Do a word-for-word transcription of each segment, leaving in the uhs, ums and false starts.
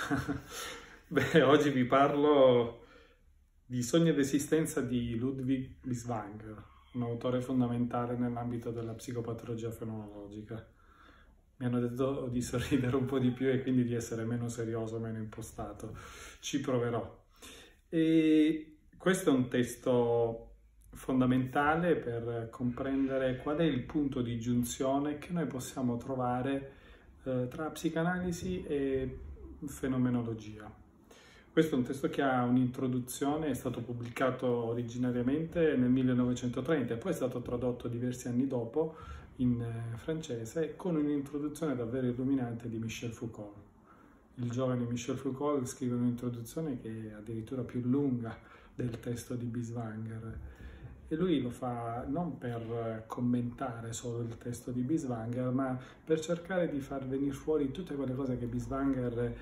Beh, oggi vi parlo di Sogni ed esistenza di Ludwig Binswanger, un autore fondamentale nell'ambito della psicopatologia fenomenologica. Mi hanno detto di sorridere un po' di più e quindi di essere meno serioso, meno impostato. Ci proverò. E questo è un testo fondamentale per comprendere qual è il punto di giunzione che noi possiamo trovare eh, tra psicanalisi e fenomenologia. Questo è un testo che ha un'introduzione, è stato pubblicato originariamente nel millenovecentotrenta e poi è stato tradotto diversi anni dopo in francese con un'introduzione davvero illuminante di Michel Foucault. Il giovane Michel Foucault scrive un'introduzione che è addirittura più lunga del testo di Binswanger e lui lo fa non per commentare solo il testo di Binswanger, ma per cercare di far venire fuori tutte quelle cose che Binswanger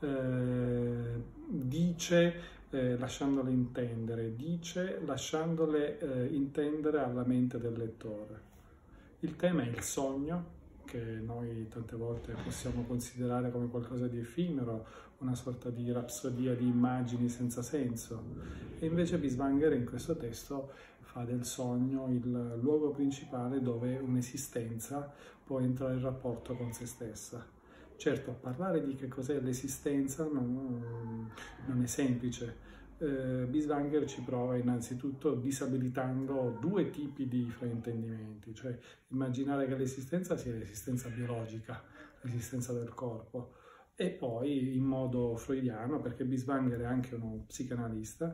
eh, dice eh, lasciandole intendere, dice lasciandole eh, intendere alla mente del lettore. Il tema è il sogno, che noi tante volte possiamo considerare come qualcosa di effimero, una sorta di rapsodia di immagini senza senso. E invece Binswanger in questo testo fa del sogno il luogo principale dove un'esistenza può entrare in rapporto con se stessa. Certo, parlare di che cos'è l'esistenza non, non è semplice. Eh, Binswanger ci prova innanzitutto disabilitando due tipi di fraintendimenti, cioè immaginare che l'esistenza sia l'esistenza biologica, l'esistenza del corpo, e poi in modo freudiano, perché Binswanger è anche uno psicanalista,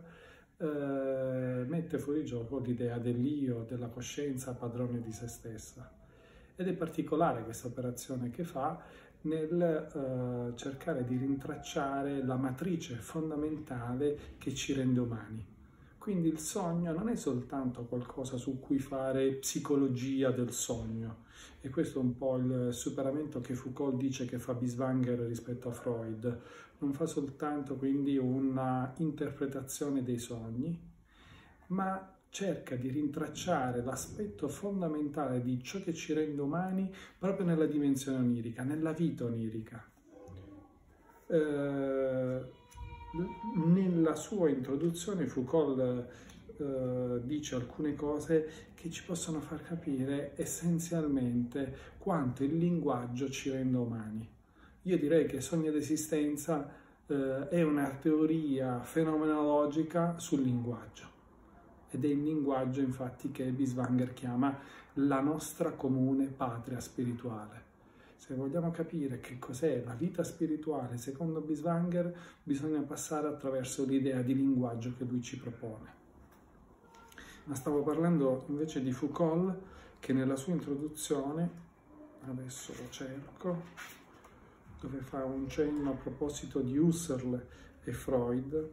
eh, mette fuori gioco l'idea dell'io, della coscienza padrone di se stessa. Ed è particolare questa operazione che fa nel eh, cercare di rintracciare la matrice fondamentale che ci rende umani. Quindi il sogno non è soltanto qualcosa su cui fare psicologia del sogno, e questo è un po' il superamento che Foucault dice che fa Binswanger rispetto a Freud. Non fa soltanto quindi una interpretazione dei sogni, ma cerca di rintracciare l'aspetto fondamentale di ciò che ci rende umani proprio nella dimensione onirica, nella vita onirica. Eh, nella sua introduzione Foucault eh, dice alcune cose che ci possono far capire essenzialmente quanto il linguaggio ci rende umani. Io direi che Sogni ed esistenza eh, è una teoria fenomenologica sul linguaggio. Ed è il linguaggio, infatti, che Binswanger chiama la nostra comune patria spirituale. Se vogliamo capire che cos'è la vita spirituale, secondo Binswanger, bisogna passare attraverso l'idea di linguaggio che lui ci propone. Ma stavo parlando invece di Foucault, che nella sua introduzione, adesso lo cerco, dove fa un cenno a proposito di Husserl e Freud,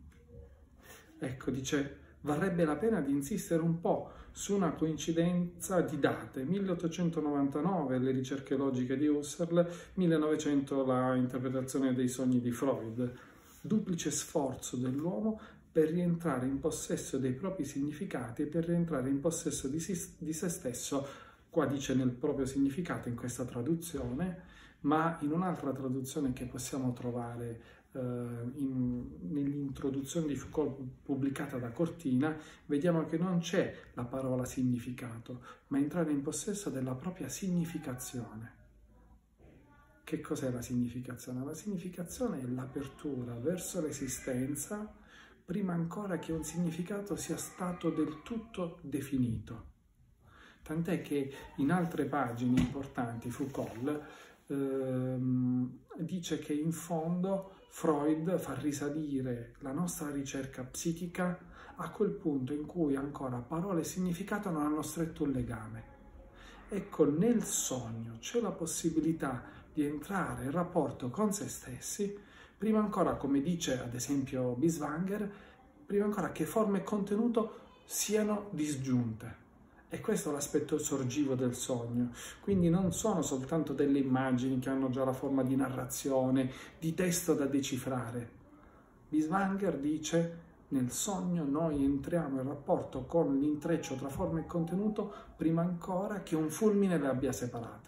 ecco, dice: varrebbe la pena di insistere un po' su una coincidenza di date, milleottocentonovantanove le ricerche logiche di Husserl, millenovecento la interpretazione dei sogni di Freud, duplice sforzo dell'uomo per rientrare in possesso dei propri significati e per rientrare in possesso di, si, di se stesso, qua dice nel proprio significato in questa traduzione, ma in un'altra traduzione che possiamo trovare nell'introduzione di Foucault pubblicata da Cortina, vediamo che non c'è la parola significato, ma entrare in possesso della propria significazione. Che cos'è la significazione? La significazione è l'apertura verso l'esistenza prima ancora che un significato sia stato del tutto definito. Tant'è che in altre pagine importanti Foucault ehm, dice che in fondo Freud fa risalire la nostra ricerca psichica a quel punto in cui ancora parola e significato non hanno stretto un legame. Ecco, nel sogno c'è la possibilità di entrare in rapporto con se stessi, prima ancora, come dice ad esempio Binswanger, prima ancora che forma e contenuto siano disgiunte. E questo è l'aspetto sorgivo del sogno, quindi non sono soltanto delle immagini che hanno già la forma di narrazione, di testo da decifrare. Binswanger dice: nel sogno noi entriamo in rapporto con l'intreccio tra forma e contenuto prima ancora che un fulmine le abbia separate.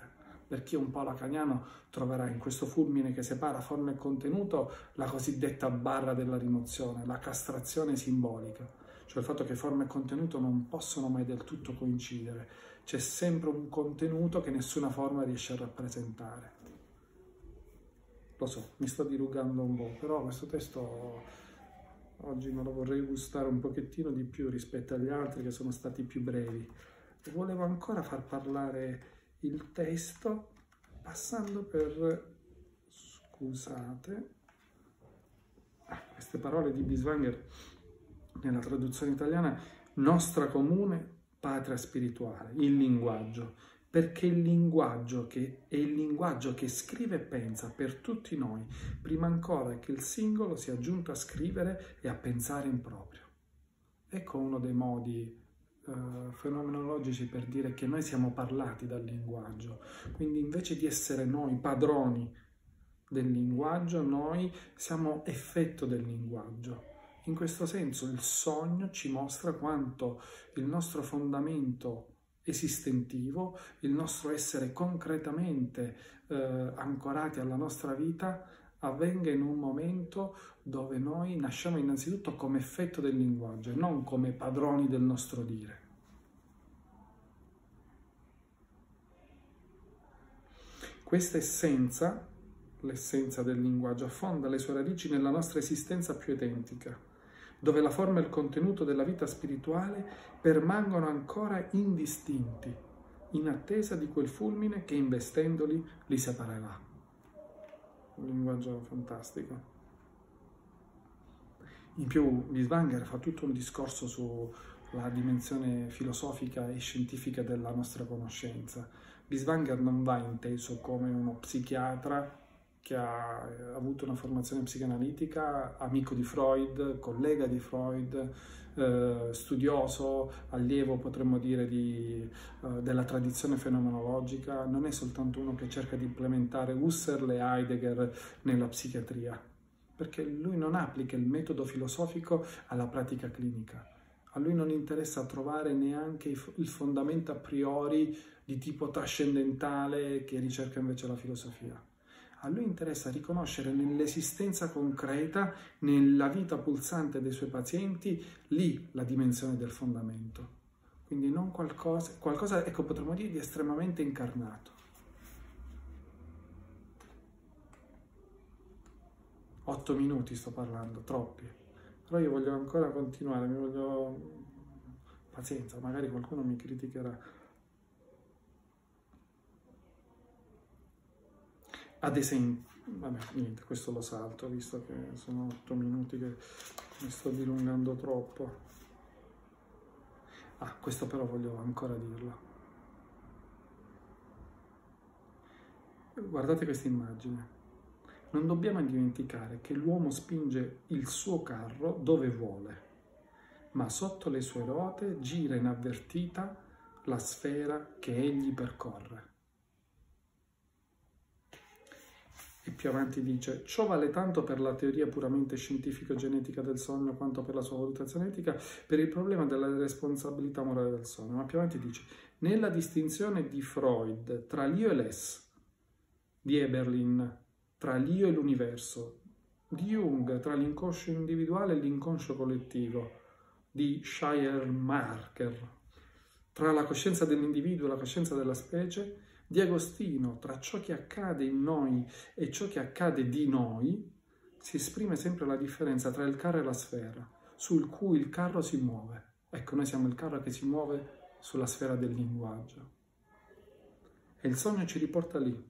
Per chi è un po' lacaniano troverà in questo fulmine che separa forma e contenuto la cosiddetta barra della rimozione, la castrazione simbolica, cioè il fatto che forma e contenuto non possono mai del tutto coincidere, c'è sempre un contenuto che nessuna forma riesce a rappresentare. Lo so, mi sto dilungando un po', però questo testo oggi me lo vorrei gustare un pochettino di più rispetto agli altri che sono stati più brevi. E volevo ancora far parlare il testo passando per, scusate, ah, queste parole di Binswanger nella traduzione italiana, nostra comune patria spirituale, il linguaggio, perché il linguaggio che è il linguaggio che scrive e pensa per tutti noi, prima ancora che il singolo sia giunto a scrivere e a pensare in proprio. Ecco uno dei modi Uh, fenomenologici per dire che noi siamo parlati dal linguaggio, quindi invece di essere noi padroni del linguaggio, noi siamo effetto del linguaggio. In questo senso il sogno ci mostra quanto il nostro fondamento esistentivo, il nostro essere concretamente uh, ancorati alla nostra vita avvenga in un momento dove noi nasciamo innanzitutto come effetto del linguaggio e non come padroni del nostro dire. Questa essenza, l'essenza del linguaggio, affonda le sue radici nella nostra esistenza più identica, dove la forma e il contenuto della vita spirituale permangono ancora indistinti, in attesa di quel fulmine che investendoli li separerà. Un linguaggio fantastico. In più Binswanger fa tutto un discorso sulla dimensione filosofica e scientifica della nostra conoscenza. Binswanger non va inteso come uno psichiatra che ha avuto una formazione psicanalitica, amico di Freud, collega di Freud, eh, studioso, allievo potremmo dire di, eh, della tradizione fenomenologica. Non è soltanto uno che cerca di implementare Husserl e Heidegger nella psichiatria, perché lui non applica il metodo filosofico alla pratica clinica. A lui non interessa trovare neanche il fondamento a priori di tipo trascendentale che ricerca invece la filosofia. A lui interessa riconoscere nell'esistenza concreta, nella vita pulsante dei suoi pazienti, lì la dimensione del fondamento. Quindi non qualcosa, qualcosa, ecco, potremmo dire di estremamente incarnato. Otto minuti sto parlando, troppi. Però io voglio ancora continuare, mi voglio... Pazienza, magari qualcuno mi criticherà. Ad esempio, vabbè, niente, questo lo salto, visto che sono otto minuti che mi sto dilungando troppo. Ah, questo però voglio ancora dirlo. Guardate questa immagine. Non dobbiamo dimenticare che l'uomo spinge il suo carro dove vuole, ma sotto le sue ruote gira inavvertita la sfera che egli percorre. E più avanti dice, ciò vale tanto per la teoria puramente scientifico-genetica del sogno quanto per la sua valutazione etica, per il problema della responsabilità morale del sogno. Ma più avanti dice, nella distinzione di Freud tra l'io e l'es, di Eberlin, tra l'io e l'universo, di Jung, tra l'inconscio individuale e l'inconscio collettivo, di Schleiermacher, tra la coscienza dell'individuo e la coscienza della specie, di Agostino, tra ciò che accade in noi e ciò che accade di noi, si esprime sempre la differenza tra il carro e la sfera, sul cui il carro si muove. Ecco, noi siamo il carro che si muove sulla sfera del linguaggio. E il sogno ci riporta lì.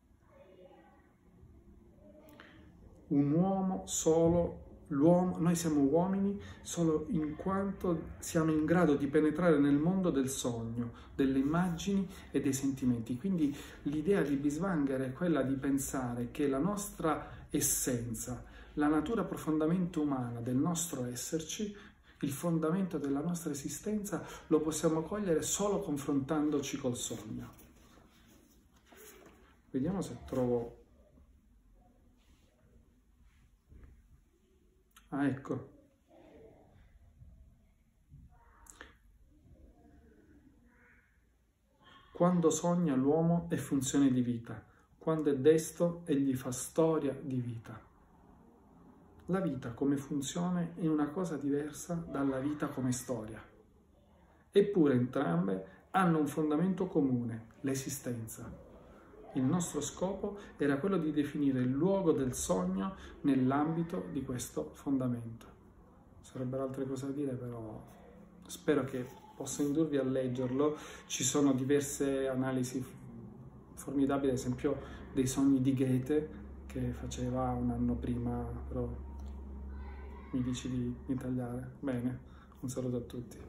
Un uomo solo, l'uomo, noi siamo uomini solo in quanto siamo in grado di penetrare nel mondo del sogno, delle immagini e dei sentimenti. Quindi l'idea di Binswanger è quella di pensare che la nostra essenza, la natura profondamente umana del nostro esserci, il fondamento della nostra esistenza, lo possiamo cogliere solo confrontandoci col sogno. Vediamo se trovo... Ah, ecco. Quando sogna l'uomo è funzione di vita, quando è desto egli fa storia di vita. La vita come funzione è una cosa diversa dalla vita come storia. Eppure entrambe hanno un fondamento comune, l'esistenza. Il nostro scopo era quello di definire il luogo del sogno nell'ambito di questo fondamento. Sarebbero altre cose da dire, però spero che possa indurvi a leggerlo. Ci sono diverse analisi formidabili, ad esempio dei sogni di Goethe, che faceva un anno prima, però mi dici di, di tagliare. Bene, un saluto a tutti.